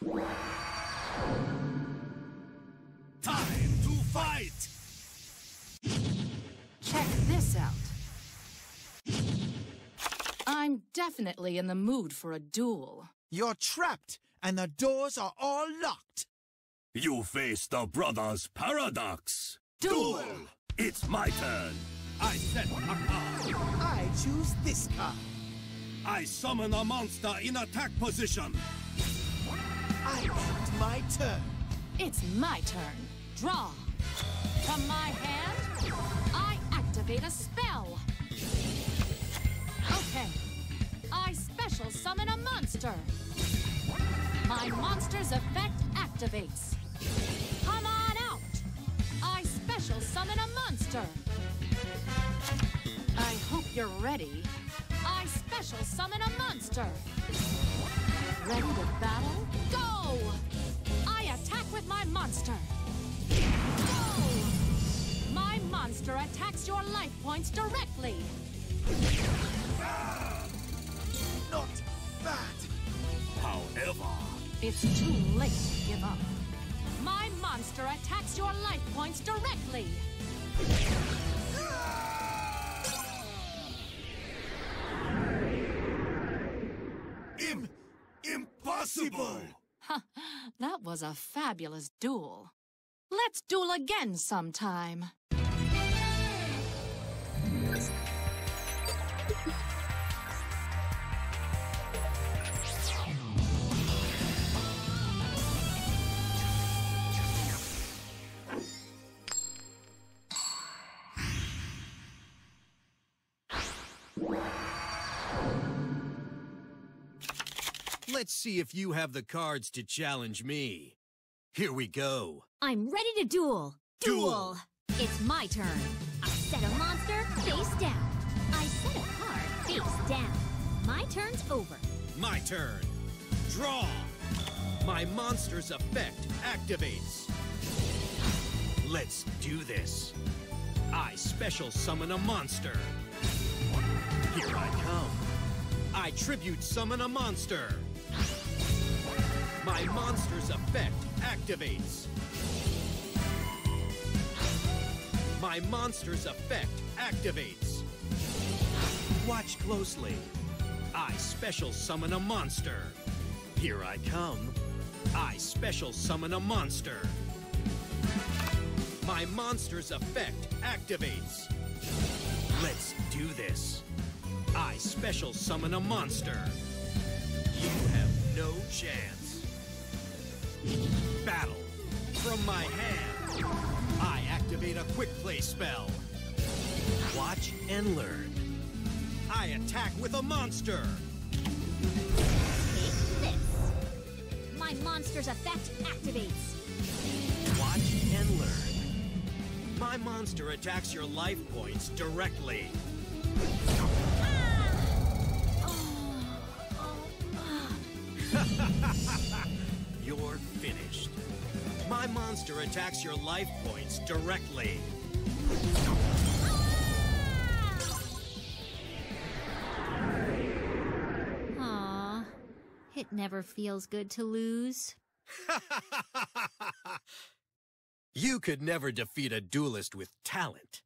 Time to fight! Check this out. I'm definitely in the mood for a duel. You're trapped, and the doors are all locked. You face the Brothers Paradox. Duel! It's my turn. I set a card. I choose this card. I summon a monster in attack position. I end my turn. It's my turn. Draw. From my hand, I activate a spell. Okay. I special summon a monster. My monster's effect activates. Come on out. I special summon a monster. I hope you're ready. I special summon a monster. Ready to battle? Go! I attack with my monster. Go! My monster attacks your life points directly. Not bad. However, It's too late to give up. My monster attacks your life points directly. impossible! That was a fabulous duel. Let's duel again sometime. Let's see if you have the cards to challenge me. Here we go. I'm ready to duel. Duel. It's my turn. I set a monster face down. I set a card face down. My turn's over. My turn. Draw. My monster's effect activates. Let's do this. I special summon a monster. Here I come. I tribute summon a monster. My monster's effect activates. My monster's effect activates. Watch closely. I special summon a monster. Here I come. I special summon a monster. My monster's effect activates. Let's do this. I special summon a monster. You have no chance. Battle. From my hand, I activate a quick play spell. Watch and learn. I attack with a monster. Take this. My monster's effect activates. Watch and learn. My monster attacks your life points directly. You're finished. My monster attacks your life points directly. Aw, it never feels good to lose. You could never defeat a duelist with talent.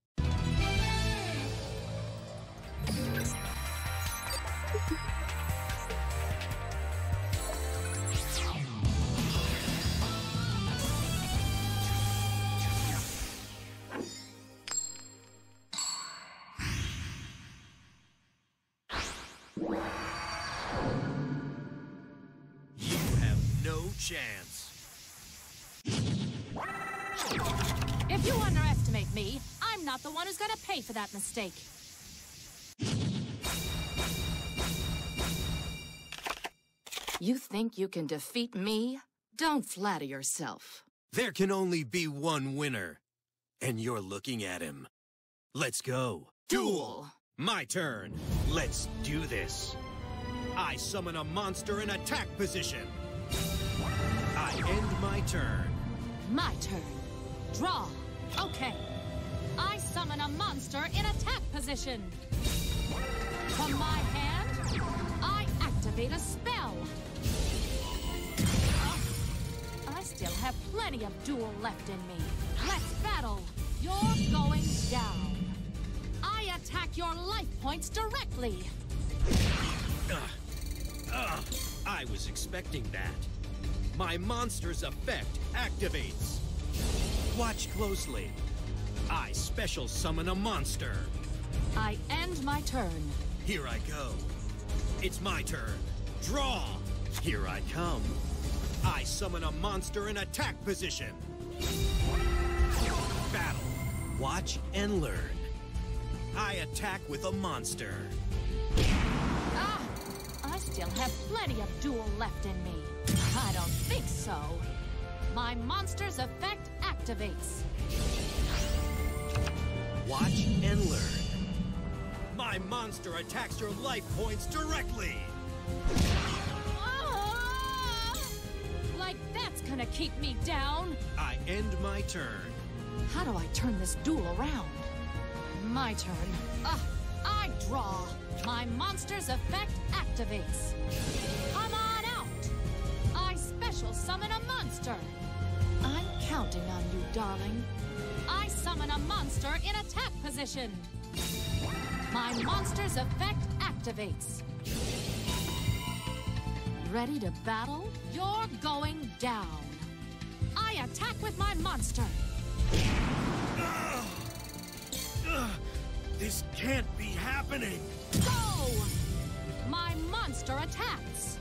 You have no chance. If you underestimate me, I'm not the one who's gonna pay for that mistake. You think you can defeat me? Don't flatter yourself. There can only be one winner, and you're looking at him. Let's go. Duel. My turn. Let's do this. I summon a monster in attack position. I end my turn. My turn. Draw. Okay. I summon a monster in attack position. From my hand, I activate a spell. have plenty of duel left in me. Let's battle. You're going down. I attack your life points directly. I was expecting that. My monster's effect activates. Watch closely. I special summon a monster. I end my turn. Here I go. It's my turn. Draw! Here I come. I summon a monster in attack position. Battle. Watch and learn. I attack with a monster. I still have plenty of duel left in me. I don't think so. My monster's effect activates. Watch and learn. My monster attacks your life points directly. Like that's gonna keep me down. I end my turn. How do I turn this duel around? My turn. I draw. My monster's effect activates. Come on out. I special summon a monster. I'm counting on you, darling. I summon a monster in attack position. My monster's effect activates. Ready to battle? You're going down. I attack with my monster. This can't be happening. Go! My monster attacks.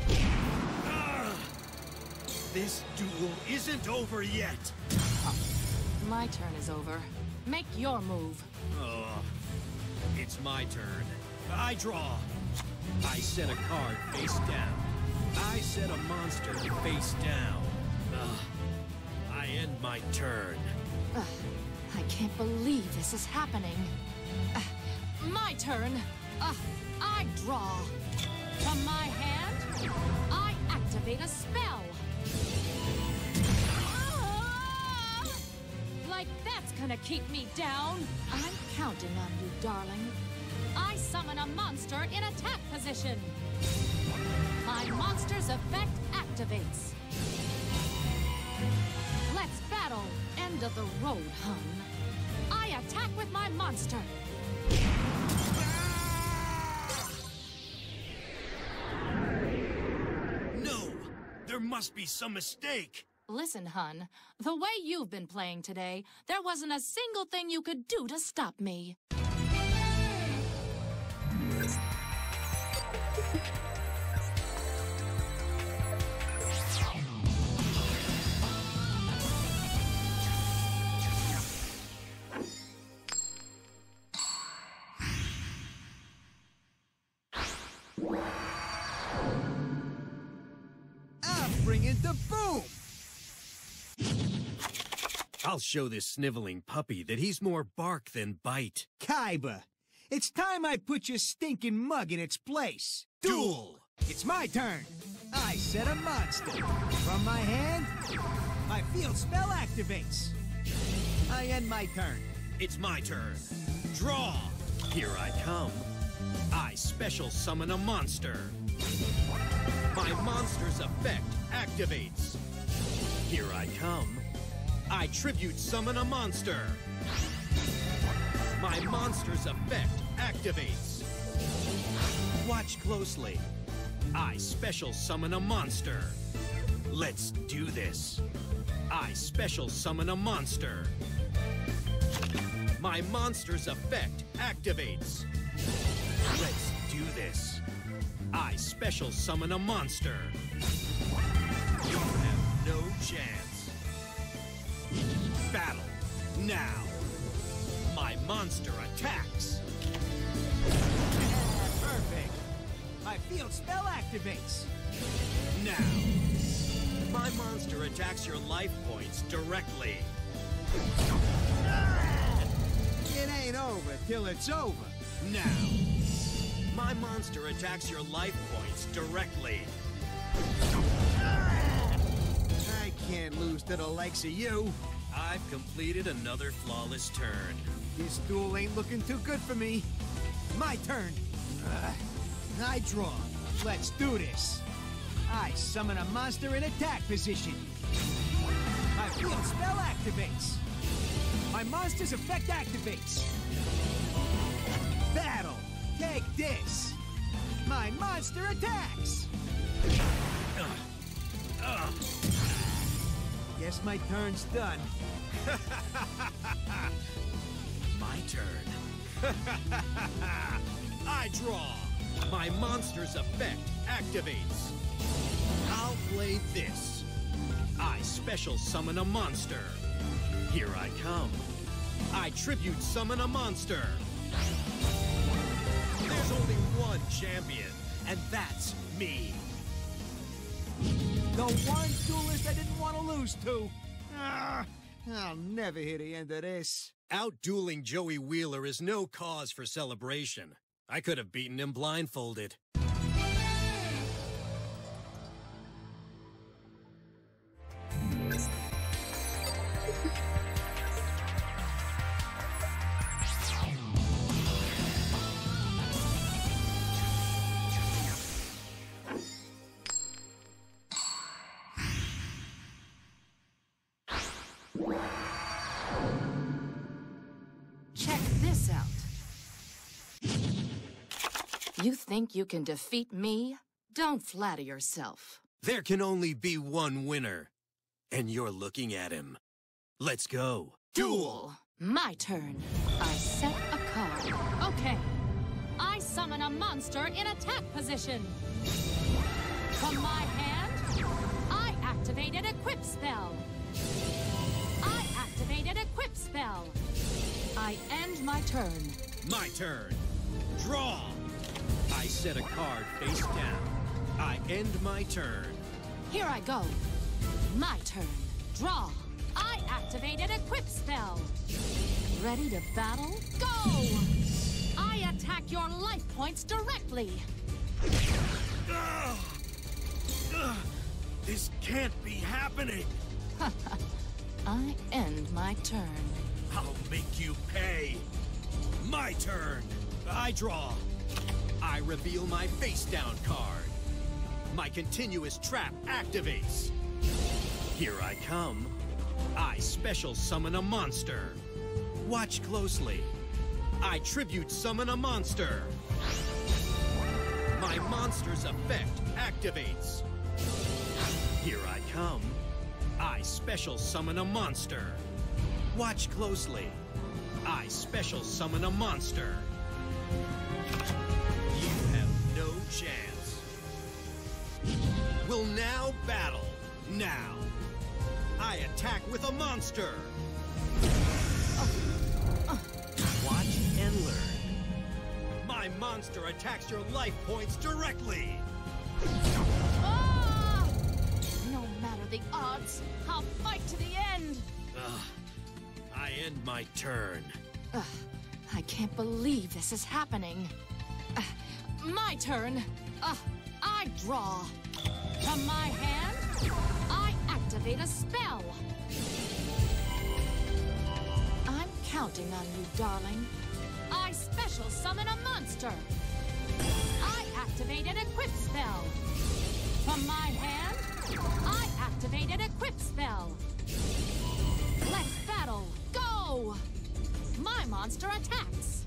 This duel isn't over yet. My turn is over. Make your move. It's my turn. I draw. I set a card face down. I set a monster face down. I end my turn. I can't believe this is happening. My turn. I draw. From my hand, I activate a spell. Like that's gonna keep me down. I'm counting on you, darling. I summon a monster in attack position. My monster's effect activates. Let's battle. End of the road, hun. I attack with my monster. No! There must be some mistake. Listen, hun. The way you've been playing today, there wasn't a single thing you could do to stop me. I'm bringing the boom! I'll show this sniveling puppy that he's more bark than bite. Kaiba, it's time I put your stinking mug in its place. Duel! It's my turn. I set a monster. From my hand, my field spell activates. I end my turn. It's my turn. Draw! Here I come. I special summon a monster. My monster's effect activates. Here I come. I tribute summon a monster. My monster's effect activates. Watch closely. I special summon a monster. Let's do this. I special summon a monster. My monster's effect activates. Let's do this. I special summon a monster. You have no chance. Battle now. My monster attacks. Perfect. My field spell activates. Now. My monster attacks your life points directly. It ain't over till it's over. Now. My monster attacks your life points directly. I can't lose to the likes of you. I've completed another flawless turn. This duel ain't looking too good for me. My turn. I draw. Let's do this. I summon a monster in attack position. field spell activates. My monster's effect activates. Battle! Take this! My monster attacks! Guess my turn's done. My turn. I draw. My monster's effect activates. I'll play this. I special summon a monster. Here I come. I tribute summon a monster. There's only one champion, and that's me. The one duelist I didn't want to lose to. I'll never hear the end of this. Out-dueling Joey Wheeler is no cause for celebration. I could have beaten him blindfolded. Check this out. You think you can defeat me? Don't flatter yourself. There can only be one winner, and you're looking at him. Let's go. Duel! My turn. I set a card. Okay. I summon a monster in attack position. From my hand, I activated Equip Spell. I activated Equip Spell. I end my turn. My turn. Draw. I set a card face down. I end my turn. Here I go. My turn. Draw. I activated Equip Spell. Ready to battle? Go! I attack your life points directly. This can't be happening. I end my turn. I'll make you pay. My turn. I draw. I reveal my face down card. My continuous trap activates. Here I come. I special summon a monster. Watch closely. I tribute summon a monster. My monster's effect activates. Here I come. I special summon a monster. Watch closely. I special summon a monster. You have no chance. We'll now battle. Now. I attack with a monster. Watch and learn. My monster attacks your life points directly. Ah! No matter the odds, I'll fight to the end. I end my turn. I can't believe this is happening. My turn. I draw. From my hand, I activate a spell. I'm counting on you, darling. I special summon a monster. I activated Equip Spell. From my hand, I activated Equip Spell. Let's battle. Go! My monster attacks.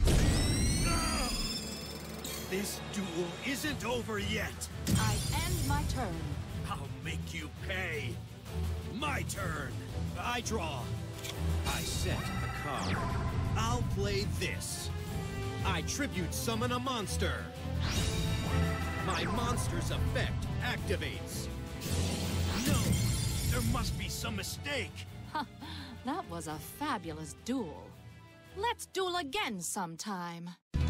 This duel isn't over yet. I end my turn. I'll make you pay. My turn. I draw. I set a card. I'll play this. I tribute summon a monster. My monster's effect activates. No, there must be some mistake. That was a fabulous duel. Let's duel again sometime.